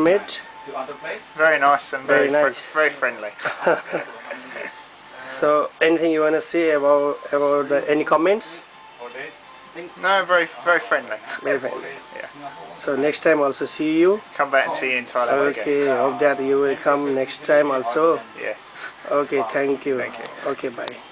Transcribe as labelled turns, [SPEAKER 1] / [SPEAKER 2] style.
[SPEAKER 1] roommate?
[SPEAKER 2] Very nice and very
[SPEAKER 1] nice.
[SPEAKER 2] very friendly.
[SPEAKER 1] So, anything you want to say about any comments?
[SPEAKER 2] No, very friendly.
[SPEAKER 1] Very friendly.
[SPEAKER 2] Yeah.
[SPEAKER 1] So next time also see you.
[SPEAKER 2] Come back and see you in Thailand again.
[SPEAKER 1] Okay, hope that you will come next time also.
[SPEAKER 2] Yes.
[SPEAKER 1] Okay, thank you.
[SPEAKER 2] Thank you.
[SPEAKER 1] Okay, bye.